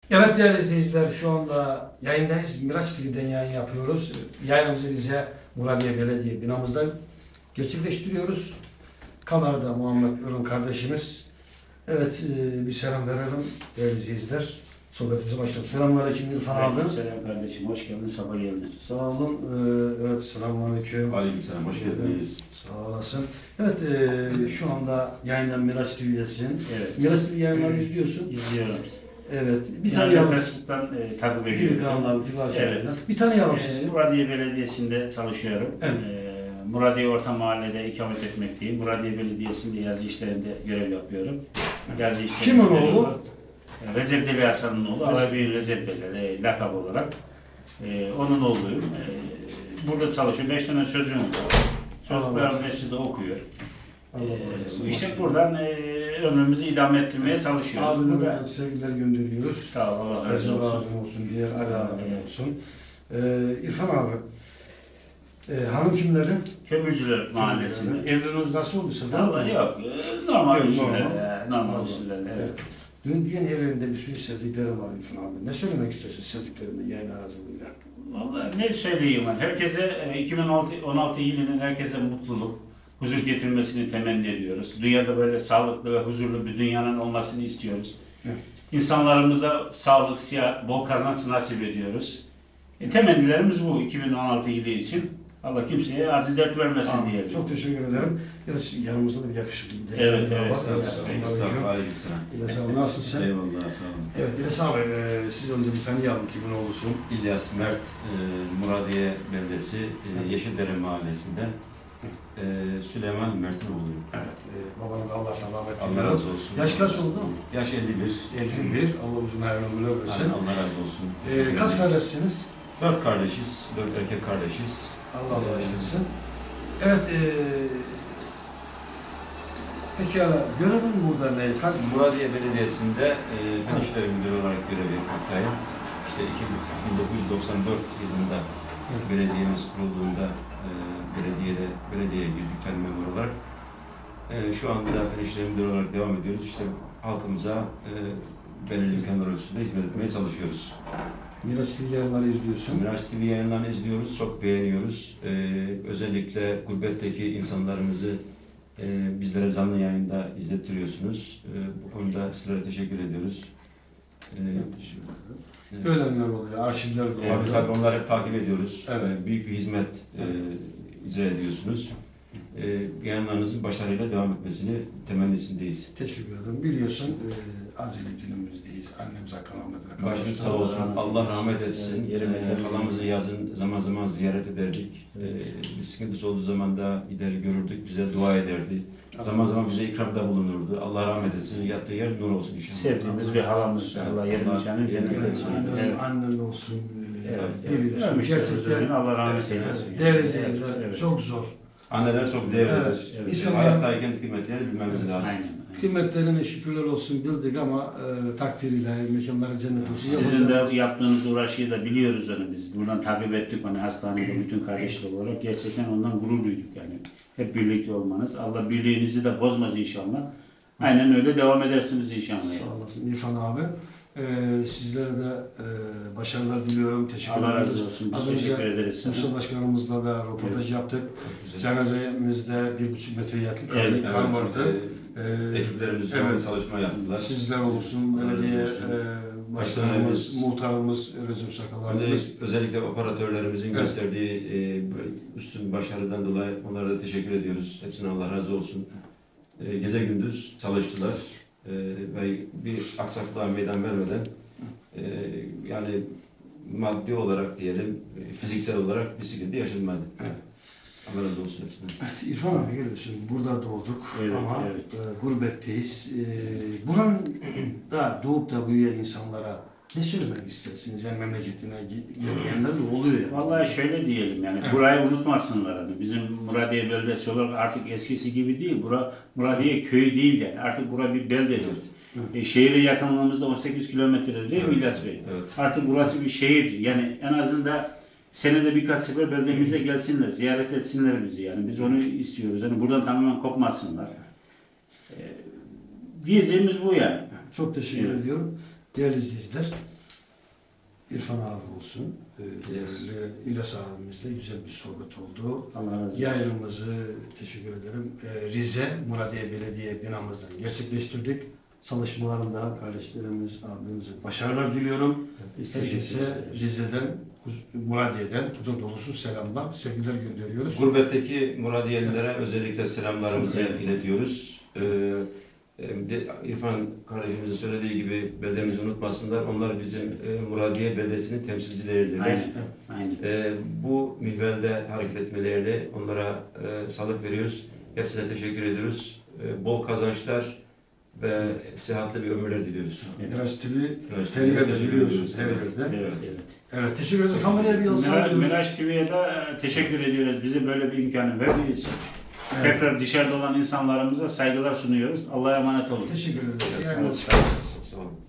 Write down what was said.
Evet değerli izleyiciler, şu anda yayındayız. Miraç TV'den yayın yapıyoruz. Yayınımızı Rize Muradiye Belediye binamızda gerçekleştiriyoruz. Kamerada Muhammed Ürün kardeşimiz. Evet, bir selam verelim değerli izleyiciler. Sohbetimize başlayalım. Selamünaleyküm İrfan abi. Selam kardeşim, hoş geldin, sabah geldin. Sağ olun. Evet, selamünaleyküm. Aleykümselam, hoş geldiniz. Sağ olasın. Evet, şu anda yayından Miraç TV'desin. Evet. Miraç TV yayınlarını izliyorsun. İzliyorum. Evet, bir Yani tanıyalım. Facebook'tan takip ediyorum. Evet. Bir tanıyalım sizi. Muradiye Belediyesi'nde çalışıyorum. Evet. Muradiye Orta Mahalle'de ikamet etmekteyim. Muradiye Belediyesi'nde yazı işlerinde görev yapıyorum. Yazı işlerinde. Kim onun oğlu? Recep Deli Hasan'ın oğlu. Alabi Recep Deli lakap olarak. Onun oğluyum. Burada çalışıyorum. 5 tane çocuğum var. Çocuklarım hepsi de okuyor. İşte buradan ömrümüzü idame ettirmeye çalışıyoruz. Abime sevgiler gönderiyoruz. Sağ ol, Allah razı Recep olsun. abim olsun, diğer Ali abim olsun. İrfan abi, hanım kimleri? Kömürcüler Mahallesi'nde. Evliliğiniz nasıl olduysa? Vallahi yok, normal Yok, usullerle, normal usullerle. Evet. Dün diyen evlerinde bir sürü sevdikleri var İrfan abi. Ne söylemek istersin sevdiklerine yayın aracılığıyla? Vallahi ne söyleyeyim ben, herkese 2016 yılının herkese mutluluk, huzur getirmesini temenni ediyoruz. Dünyada böyle sağlıklı ve huzurlu bir dünyanın olmasını istiyoruz. Evet. İnsanlarımıza sağlık, sıhhat, bol kazanç nasip ediyoruz. Temennilerimiz bu 2016 yılı için. Allah kimseye acı dert vermesin diyelim. Çok teşekkür ederim. Evet, yanımızda da bir yakışıklı bir Evet, daha evet. var. Aleykümselam. İlyas abi nasılsın? Eyvallah, sağ olun. Evet İlyas abi, siz önce bir tanıyalım kimin oğlusun? İlyas Mert, Muradiye Beldesi, Yeşildere Mahallesi'nden Süleyman Mert'in oğluyum. Evet, babanın da Allah'tan rahmet Allah diliyorum. razı olsun. Yaş kaç oldu? Yaş 51. 51. Allah uzun hayırlı ömürler versin. Aynen, Allah razı olsun. Kaç kardeşsiniz? 4 kardeşiz, 4 erkek kardeşiz. Allah bağışlasın. Evet, peki görevin burada ne? Muradiye Belediyesi'nde Fen İşleri Müdürü olarak görev yapmaktayım. İşte 1994 yılında belediyemiz kurulduğunda belediyeye girdik fen memuru olarak. Şu an bir daha Fen İşleri Müdürü olarak devam ediyoruz. İşte halkımıza belirli imkanlar ölçüsünde hizmet etmeye çalışıyoruz. Miraç TV yayınları izliyorsun. Miraç TV yayınlarını izliyoruz, çok beğeniyoruz. Özellikle gurbetteki insanlarımızı bizlere canlı yayında izlettiriyorsunuz. Bu konuda sizlere teşekkür ediyoruz. Ölenler oluyor, arşivler de oluyor. Tabii onları hep takip ediyoruz. Evet. Büyük bir hizmet icra ediyorsunuz. Yayınlarınızın başarıyla devam etmesini temennisindeyiz. Teşekkür ederim. Biliyorsun, azili günümüzdeyiz. Annemiz hakkı rahmetine Başınız sağ olsun. Allah rahmet etsin. Halamızı yazın zaman zaman ziyaret ederdik. Bir sıkıntısı olduğu zaman da gider görürdük, bize dua ederdi. Zaman zaman bize ikramda bulunurdu. Allah rahmet etsin. Yattığı yer nur olsun inşallah. Sevdiğimiz bir halamız. Allah yerini canın cennet etsin. Annen olsun. Biliyorsun. Gerçekten Allah rahmet eylesin. değerli izleyiciler, Evet. çok zor. Anneler çok değerlidir. Evet. Hayattayken kıymetlerini bilmemiz lazım. Aynen. Kıymetlerine şükürler olsun bildik ama takdiriyle mekanları cennet olsun. Sizin de yaptığınız uğraşıyı da biliyoruz onu biz. Buradan takip ettik onu hastanede bütün kardeşler olarak. Gerçekten ondan gurur duyduk yani. Hep birlikte olmanız. Allah birliğinizi de bozmaz inşallah. Aynen öyle devam edersiniz inşallah. Sağ olasın İrfan abi. Sizlere de başarılar diliyorum. Teşekkür Allah ederiz. razı olsun. Az Biz teşekkür önce ederiz. Musa Başkanımızla da röportaj yaptık. Cenazemizde 1,5 metreye yakın kar vardı. Ekiplerimiz evet. çalışma yaptılar. Sizler olsun, belediye başkanımız, muhtarımız, Recep Sakal abimiz. Özellikle operatörlerimizin gösterdiği üstün başarıdan dolayı onlara da teşekkür ediyoruz. Hepsine Allah razı olsun. Gece gündüz çalıştılar ve bir aksaklığa meydan vermeden yani maddi olarak diyelim, fiziksel olarak bir sıkıntı yaşanmadı. Evet. Allah razı olsun hepsine. Evet, İrfan abi geliyorsun. Burada doğduk Evet, ama evet. gurbetteyiz. Buranın da doğup da büyüyen insanlara ne söylemek istersiniz? Yani memleketine gelmeyenler de oluyor ya. Vallahi şöyle diyelim yani, Evet. burayı unutmasınlar hani. Bizim Muradiye Beldesi olarak artık eskisi gibi değil. Muradiye köyü değil yani. Artık bura bir beldedir. Şehire yakınlığımızda 18 kilometre değil mi İlyas Bey? Evet. Artık burası bir şehirdir. Yani en azından senede birkaç sefer beldemize gelsinler, ziyaret etsinler bizi yani. Biz onu istiyoruz. Yani buradan tamamen kopmasınlar. Diyeceğimiz bu yani. Çok teşekkür ediyorum. Değerli izleyiciler, İrfan abi olsun. Değerli İlyas abimizle güzel bir sohbet oldu. Allah razı olsun. Yayınımızı teşekkür ederim. Rize Muradiye Belediye binamızdan gerçekleştirdik. Çalışmalarında kardeşlerimiz, abimize başarılar diliyorum. Herkese Rize'den, Muradiye'den kucak dolusu selamlar, sevgiler gönderiyoruz. Gurbetteki Muradiyelilere özellikle selamlarımızı iletiyoruz. İrfan kardeşimizin söylediği gibi beldemizi unutmasınlar. Onlar bizim Muradiye beldesinin temsilcileridirler. Aynen. Aynen. Bu minvalde hareket etmelerini onlara sağlık veriyoruz. Hepsine teşekkür ediyoruz. Bol kazançlar ve sıhhatli bir ömürler diliyoruz. Miraç TV her yerde biliyorsunuz. Her yerde. Evet, evet. Evet, teşekkür ederiz. Kameraya bir alsın. Miraç TV'ye de teşekkür ediyoruz. Bize böyle bir imkanı verdiği için. Evet. Tekrar dışarıda olan insanlarımıza saygılar sunuyoruz. Allah'a emanet olun. Teşekkür ederiz. Sağ olun.